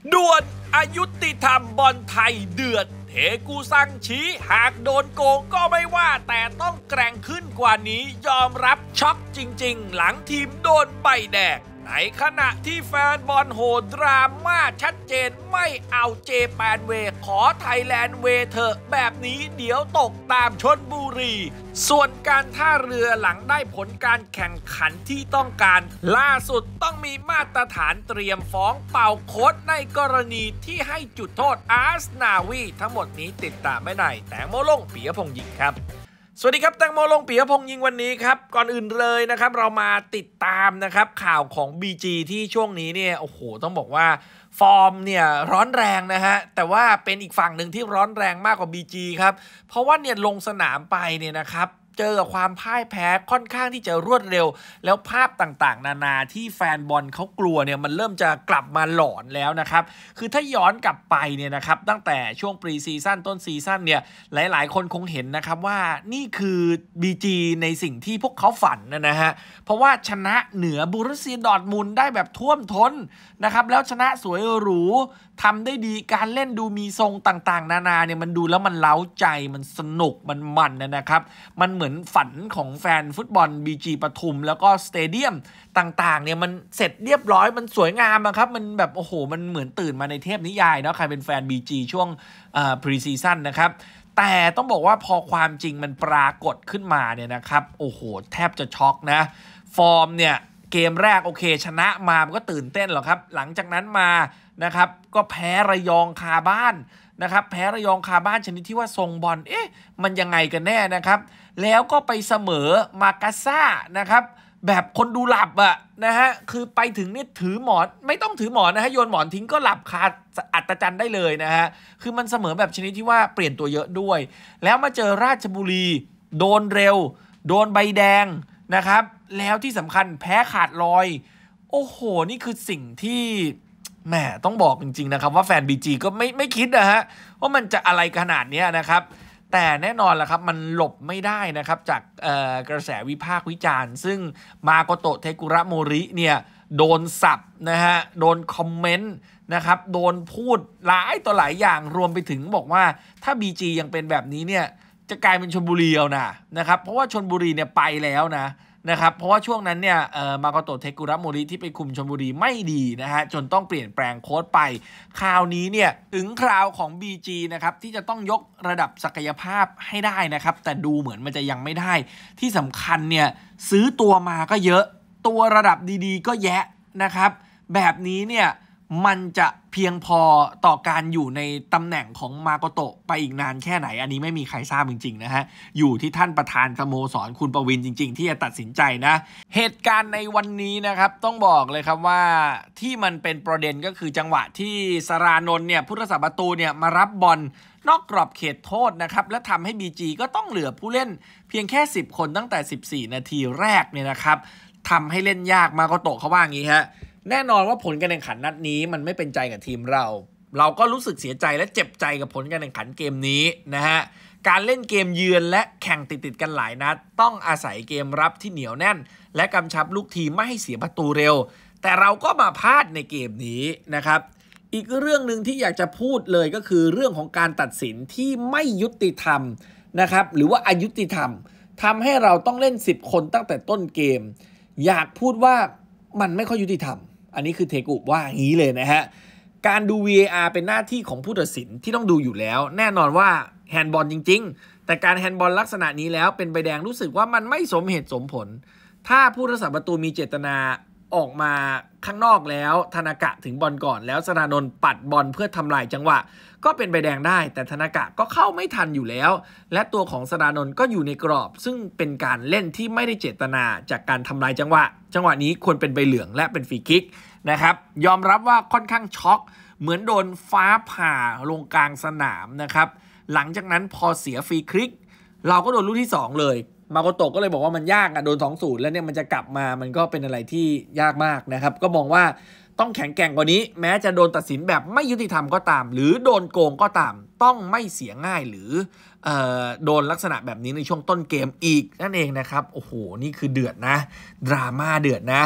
ด่วนอายุติธรรมบอลไทยเดือดเทกูซังชี้หากโดนโกงก็ไม่ว่าแต่ต้องแกร่งขึ้นกว่านี้ยอมรับช็อกจริงๆหลังทีมโดนใบแดงในขณะที่แฟนบอลโหดดราม่าชัดเจนไม่เอาเจแปนเวขอไทยแลนด์เวเถอะแบบนี้เดี๋ยวตกตามชลบุรีส่วนการท่าเรือหลังได้ผลการแข่งขันที่ต้องการล่าสุดต้องมีมาตรฐานเตรียมฟ้องเป่าโค้ชในกรณีที่ให้จุดโทษอาร์สนาวีทั้งหมดนี้ติดตามไม่ได้แตงโมลงปิยพงษ์ยิงครับสวัสดีครับแตงโมลงปิยพงษ์ยิงวันนี้ครับก่อนอื่นเลยนะครับเรามาติดตามนะครับข่าวของ BG ที่ช่วงนี้เนี่ยโอ้โหต้องบอกว่าฟอร์มเนี่ยร้อนแรงนะฮะแต่ว่าเป็นอีกฝั่งหนึ่งที่ร้อนแรงมากกว่า BG ครับเพราะว่าเนี่ยลงสนามไปเนี่ยนะครับเจอกับความพ่ายแพ้ค่อนข้างที่จะรวดเร็วแล้วภาพต่างๆนานาที่แฟนบอลเขากลัวเนี่ยมันเริ่มจะกลับมาหลอนแล้วนะครับคือถ้าย้อนกลับไปเนี่ยนะครับตั้งแต่ช่วงปรีซีซั่นต้นซีซั่นเนี่ยหลายๆคนคงเห็นนะครับว่านี่คือ BG ในสิ่งที่พวกเขาฝันนะฮะเพราะว่าชนะเหนือโบรุสเซียดอร์ทมุนด์ได้แบบท่วมท้นนะครับแล้วชนะสวยหรูทำได้ดีการเล่นดูมีทรงต่างๆนานาเนี่ยมันดูแล้วมันเล้าใจมันสนุกมันนะครับมันเหมือนฝันของแฟนฟุตบอล BG ปทุมแล้วก็สเตเดียมต่างๆเนี่ยมันเสร็จเรียบร้อยมันสวยงามครับมันแบบโอ้โหมันเหมือนตื่นมาในเทพนิยายเนาะใครเป็นแฟน BG ช่วงพรีซีซั่นนะครับแต่ต้องบอกว่าพอความจริงมันปรากฏขึ้นมาเนี่ยนะครับโอ้โหแทบจะช็อกนะฟอร์มเนี่ยเกมแรกโอเคชนะมามันก็ตื่นเต้นหรอกครับหลังจากนั้นมานะครับก็แพ้ระยองคาบ้านนะครับแพ้ระยองคาบ้านชนิดที่ว่าทรงบอลมันยังไงกันแน่นะครับแล้วก็ไปเสมอมากาซ่านะครับแบบคนดูหลับนะฮะคือไปถึงนี่ถือหมอนไม่ต้องถือหมอนนะฮะโยนหมอนทิ้งก็หลับคาอัศจรรย์ได้เลยนะฮะคือมันเสมอแบบชนิดที่ว่าเปลี่ยนตัวเยอะด้วยแล้วมาเจอราชบุรีโดนเร็วโดนใบแดงนะครับแล้วที่สำคัญแพ้ขาดลอยโอ้โหนี่คือสิ่งที่แหมต้องบอกจริงๆนะครับว่าแฟน BG ก็ไม่คิดนะฮะว่ามันจะอะไรขนาดนี้นะครับแต่แน่นอนแหละครับมันหลบไม่ได้นะครับจากกระแสวิพากษ์วิจารณ์ซึ่งมาโกโตะเทกุระโมริเนี่ยโดนสับนะฮะโดนคอมเมนต์นะครับโดนพูดหลายต่อหลายอย่างรวมไปถึงบอกว่าถ้า BG ยังเป็นแบบนี้เนี่ยจะกลายเป็นชลบุรีเอานะครับเพราะว่าชลบุรีเนี่ยไปแล้วนะครับเพราะว่าช่วงนั้นเนี่ยมาโกโตะเทกุระโมริที่ไปคุมชลบุรีไม่ดีนะฮะจนต้องเปลี่ยนแปลงโค้ชไปคราวนี้เนี่ยถึงคราวของ BG นะครับที่จะต้องยกระดับศักยภาพให้ได้นะครับแต่ดูเหมือนมันจะยังไม่ได้ที่สำคัญเนี่ยซื้อตัวมาก็เยอะตัวระดับดีๆก็แยะนะครับแบบนี้เนี่ยมันจะเพียงพอต่อการอยู่ในตำแหน่งของมาโกโตะไปอีกนานแค่ไหนอันนี้ไม่มีใครทราบจริงๆนะฮะอยู่ที่ท่านประธานสโมสรคุณประวินจริงๆที่จะตัดสินใจนะเหตุการณ์ในวันนี้นะครับต้องบอกเลยครับว่าที่มันเป็นประเด็นก็คือจังหวะที่สรานนท์เนี่ยผู้รักษาประตูเนี่ยมารับบอลนอกกรอบเขตโทษนะครับและทำให้ BG ก็ต้องเหลือผู้เล่นเพียงแค่10คนตั้งแต่14นาทีแรกเนี่ยนะครับทำให้เล่นยากมาโกโตะเขาว่างี้ฮะแน่นอนว่าผลการแข่งขันนัดนี้มันไม่เป็นใจกับทีมเราก็รู้สึกเสียใจและเจ็บใจกับผลการแข่งขันเกมนี้นะฮะการเล่นเกมเยือนและแข่งติดกันหลายนัดต้องอาศัยเกมรับที่เหนียวแน่นและกำชับลูกทีมไม่ให้เสียประตูเร็วแต่เราก็มาพลาดในเกมนี้นะครับอีกเรื่องนึงที่อยากจะพูดเลยก็คือเรื่องของการตัดสินที่ไม่ยุติธรรมนะครับหรือว่าอยุติธรรมทำให้เราต้องเล่น10คนตั้งแต่ต้นเกมอยากพูดว่ามันไม่ค่อยยุติธรรมอันนี้คือเทกุว่าอย่างนี้เลยนะฮะการดู VAR เป็นหน้าที่ของผู้ตัดสินที่ต้องดูอยู่แล้วแน่นอนว่าแฮนด์บอลจริงๆแต่การแฮนด์บอลลักษณะนี้แล้วเป็นใบแดงรู้สึกว่ามันไม่สมเหตุสมผลถ้าผู้รักษาประตูมีเจตนาออกมาข้างนอกแล้วธนากะถึงบอลก่อนแล้วสรานนท์ปัดบอลเพื่อทำลายจังหวะก็เป็นใบแดงได้แต่ธนากะก็เข้าไม่ทันอยู่แล้วและตัวของสรานนท์ก็อยู่ในกรอบซึ่งเป็นการเล่นที่ไม่ได้เจตนาจากการทำลายจังหวะนี้ควรเป็นใบเหลืองและเป็นฟรีคิกนะครับยอมรับว่าค่อนข้างช็อกเหมือนโดนฟ้าผ่าลงกลางสนามนะครับหลังจากนั้นพอเสียฟรีคิกเราก็โดนลูกที่2เลยมาโกโตะก็เลยบอกว่ามันยากโดน 2-0 แล้วเนี่ยมันจะกลับมามันก็เป็นอะไรที่ยากมากนะครับก็มองว่าต้องแข็งแกร่งกว่านี้แม้จะโดนตัดสินแบบไม่ยุติธรรมก็ตามหรือโดนโกงก็ตามต้องไม่เสียง่ายหรือโดนลักษณะแบบนี้ในช่วงต้นเกมอีกนั่นเองนะครับโอ้โหนี่คือเดือดนะดราม่าเดือดนะ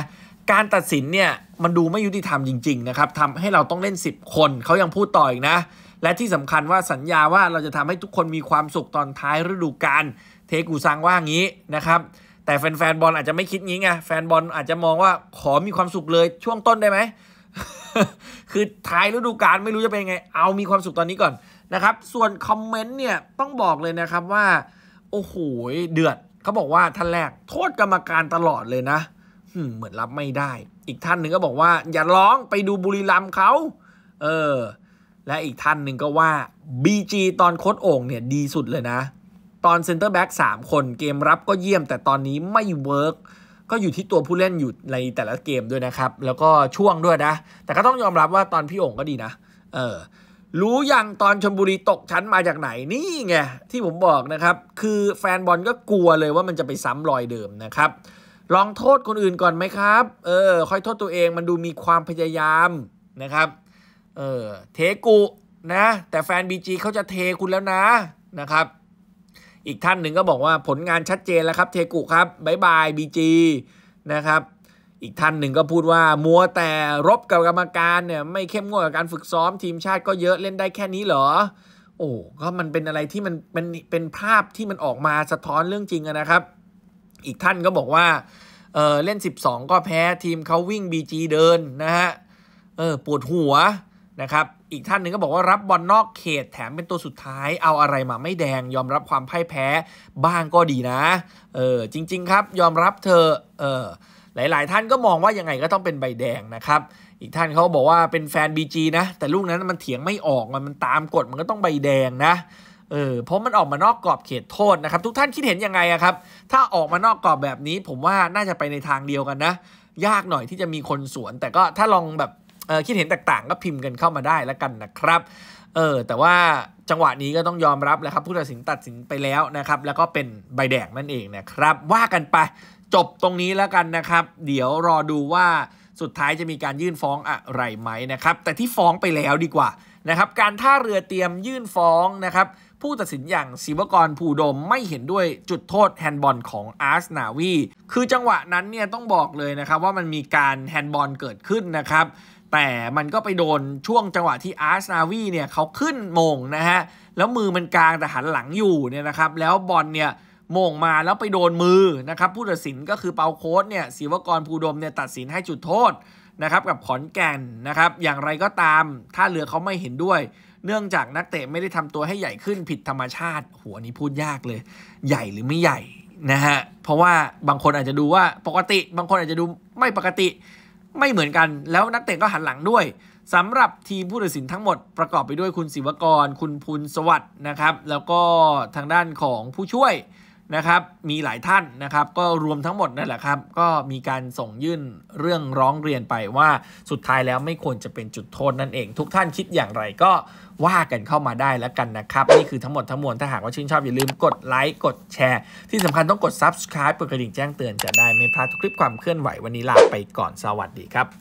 การตัดสินเนี่ยมันดูไม่ยุติธรรมจริงๆนะครับทำให้เราต้องเล่น10คนเขายังพูดต่ออีกนะและที่สำคัญว่าสัญญาว่าเราจะทำให้ทุกคนมีความสุขตอนท้ายฤดูกาลเทกูซังว่างี้นะครับแต่แฟนบอลอาจจะไม่คิดงี้ไงแฟนบอลอาจจะมองว่าขอมีความสุขเลยช่วงต้นได้ไหม คือท้ายฤดูกาลไม่รู้จะเป็นไงเอามีความสุขตอนนี้ก่อนนะครับส่วนคอมเมนต์เนี่ยต้องบอกเลยนะครับว่าโอ้โหเดือดเขาบอกว่าท่านแรกโทษกรรมการตลอดเลยนะเหมือนรับไม่ได้อีกท่านหนึ่งก็บอกว่าอย่าร้องไปดูบุรีรัมย์เขาและอีกท่านหนึ่งก็ว่า BG ตอนโค้ชโอ่งเนี่ยดีสุดเลยนะตอนเซนเตอร์แบ็ก3คนเกมรับก็เยี่ยมแต่ตอนนี้ไม่เวิร์กก็อยู่ที่ตัวผู้เล่นอยู่ในแต่ละเกมด้วยนะครับแล้วก็ช่วงด้วยนะแต่ก็ต้องยอมรับว่าตอนพี่โอ่งก็ดีนะรู้ยังตอนชลบุรีตกชั้นมาจากไหนนี่ไงที่ผมบอกนะครับคือแฟนบอลก็กลัวเลยว่ามันจะไปซ้ำรอยเดิมนะครับลองโทษคนอื่นก่อนไหมครับค่อยโทษตัวเองมันดูมีความพยายามนะครับเทกุนะแต่แฟน BG เขาจะเทคุณแล้วนะครับอีกท่านหนึ่งก็บอกว่าผลงานชัดเจนแล้วครับเทกุครับบ๊ายบาย BG นะครับอีกท่านหนึ่งก็พูดว่ามัวแต่รบกับกรรมการเนี่ยไม่เข้มงวดกับการฝึกซ้อมทีมชาติก็เยอะเล่นได้แค่นี้เหรอโอ้ก็มันเป็นอะไรที่มันเป็นภาพที่มันออกมาสะท้อนเรื่องจริงนะครับอีกท่านก็บอกว่าเล่น12ก็แพ้ทีมเขาวิ่ง BG เดินนะฮะปวดหัวนะครับอีกท่านหนึ่งก็บอกว่ารับบอลนอกเขตแถมเป็นตัวสุดท้ายเอาอะไรมาไม่แดงยอมรับความพ่ายแพ้บ้างก็ดีนะจริงๆครับยอมรับเธอหลายๆท่านก็มองว่ายังไงก็ต้องเป็นใบแดงนะครับอีกท่านเขาบอกว่าเป็นแฟน BG นะแต่ลูกนั้นมันเถียงไม่ออกมันตามกฎมันก็ต้องใบแดงนะเพราะมันออกมานอกกรอบเขตโทษนะครับทุกท่านคิดเห็นยังไงครับถ้าออกมานอกกรอบแบบนี้ผมว่าน่าจะไปในทางเดียวกันนะยากหน่อยที่จะมีคนสวนแต่ก็ถ้าลองแบบคิดเห็นแตกต่างก็พิมพ์กันเข้ามาได้แล้วกันนะครับแต่ว่าจังหวะนี้ก็ต้องยอมรับแล้วครับผู้ตัดสินตัดสินไปแล้วนะครับแล้วก็เป็นใบแดงนั่นเองนะครับว่ากันไปจบตรงนี้แล้วกันนะครับเดี๋ยวรอดูว่าสุดท้ายจะมีการยื่นฟ้องอะไรไหมนะครับแต่ที่ฟ้องไปแล้วดีกว่านะครับการท่าเรือเตรียมยื่นฟ้องนะครับผู้ตัดสินอย่างศิวกรภูดมไม่เห็นด้วยจุดโทษแฮนด์บอลของอาร์สนาวีคือจังหวะนั้นเนี่ยต้องบอกเลยนะครับว่ามันมีการแฮนด์บอลเกิดขึ้นนะครับแต่มันก็ไปโดนช่วงจังหวะที่อาร์สนาวีเนี่ยเขาขึ้นโมงนะฮะแล้วมือมันกลางแต่หันหลังอยู่เนี่ยนะครับแล้วบอลเนี่ยโมงมาแล้วไปโดนมือนะครับผู้ตัดสินก็คือเปาโค้ชเนี่ยศิวกรภูดมเนี่ยตัดสินให้จุดโทษนะครับกับขอนแก่นนะครับอย่างไรก็ตามท่าเรือเขาไม่เห็นด้วยเนื่องจากนักเตะไม่ได้ทำตัวให้ใหญ่ขึ้นผิดธรรมชาติหัวนี้พูดยากเลยใหญ่หรือไม่ใหญ่นะฮะเพราะว่าบางคนอาจจะดูว่าปกติบางคนอาจจะดูไม่ปกติไม่เหมือนกันแล้วนักเตะก็หันหลังด้วยสำหรับทีมผู้ตัดสินทั้งหมดประกอบไปด้วยคุณศิวกรคุณพูลสวัสดิ์นะครับแล้วก็ทางด้านของผู้ช่วยนะครับมีหลายท่านนะครับก็รวมทั้งหมดนั่นแหละครับก็มีการส่งยื่นเรื่องร้องเรียนไปว่าสุดท้ายแล้วไม่ควรจะเป็นจุดโทษนั่นเองทุกท่านคิดอย่างไรก็ว่ากันเข้ามาได้แล้วกันนะครับนี่คือทั้งหมดทั้งมวลถ้าหากว่าชื่นชอบอย่าลืมกดไลค์กดแชร์ที่สำคัญต้องกด Subscribe กดกระดิ่งแจ้งเตือนจะได้ไม่พลาดทุกคลิปความเคลื่อนไหววันนี้ลาไปก่อนสวัสดีครับ